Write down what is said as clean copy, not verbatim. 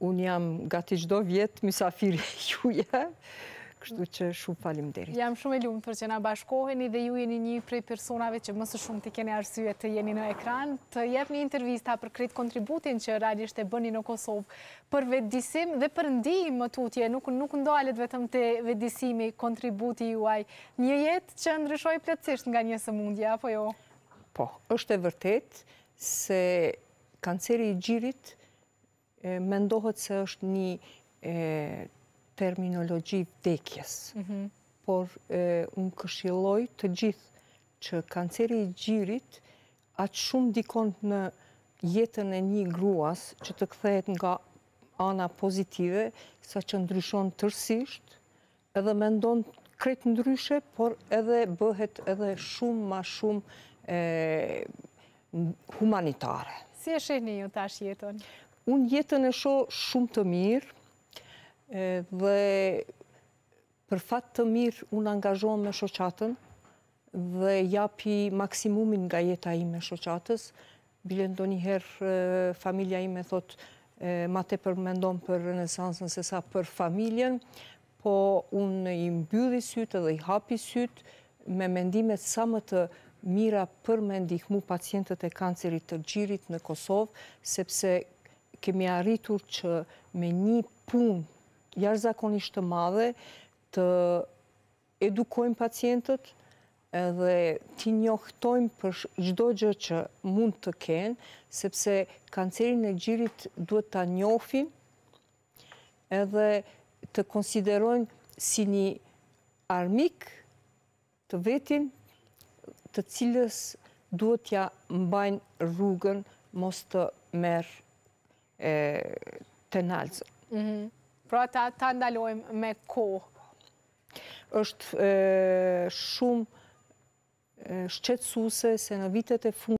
Unë jam gati çdo vit mysafiri juaj, kështu që shumë faleminderit. Jam shumë e lumtur që na bashkoheni dhe ju jeni një prej personave që më së shumti keni arsye të jeni në ekran, të jepni intervista për krejt kontributin që realisht e bëni në Kosovë për vetëdijsim dhe për ndihmë më tutje, nuk ndalet vetëm te vetëdijsimi, kontributi juaj, një jetë që ndryshoi plotësisht nga një sëmundje, apo jo? Po, është e vërtet se kanceri i gjirit mendohet se është një terminologji vdekjes. Por unë këshilloj të gjithë që kanceri i gjirit aq shumë ndikon në jetën e një gruas që të kthehet nga ana pozitive, sa që ndryshon tërësisht, edhe mendon krejt ndryshe, por edhe bëhet edhe shumë ma shumë humanitare. Si e shihni ju tash jetën? Unë jetën e shoh shumë të mirë, dhe për fat të mirë unë angazhohem me shoqatën dhe japi maksimumin nga jeta ime shoqatës. Bile ndonjëherë familja ime thot ma tepër mendon për renesansën se sa për familjen, po unë i mbylli sytë dhe i hapi sytë me mendimet sa më të mira për me ndihmu pacientët e kancerit të gjirit në Kosovë, sepse kemi arritur që me një punë jashtëzakonisht të madhe të edukojmë pacientët edhe t'i njohtojmë për çdo gjë që mund të kenë, sepse kancerin e gjirit duhet ta njohim edhe të konsiderojnë si një armik të vetin, të cilës duhet t'ja mbajnë rrugën, mos të merr tenalzën. Pra ta ndalojmë me kohë. Është shumë shqetësuese se në vitet e fundit